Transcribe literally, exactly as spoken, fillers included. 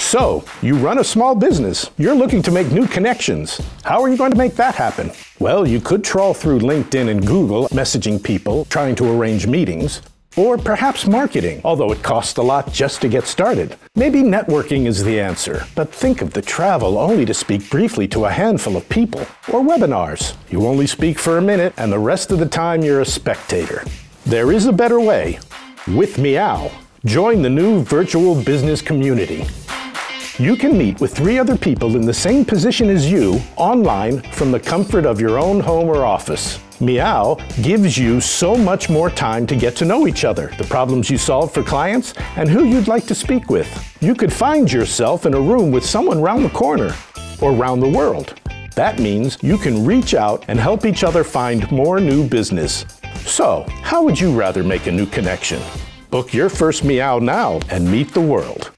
So, you run a small business. You're looking to make new connections. How are you going to make that happen? Well, you could trawl through LinkedIn and Google, messaging people, trying to arrange meetings. Or perhaps marketing, although it costs a lot just to get started. Maybe networking is the answer, but think of the travel only to speak briefly to a handful of people. Or webinars. You only speak for a minute, and the rest of the time you're a spectator. There is a better way. With Meeow, join the new virtual business community. You can meet with three other people in the same position as you, online, from the comfort of your own home or office. Meeow gives you so much more time to get to know each other, the problems you solve for clients, and who you'd like to speak with. You could find yourself in a room with someone round the corner, or round the world. That means you can reach out and help each other find more new business. So, how would you rather make a new connection? Book your first Meeow now and meet the world.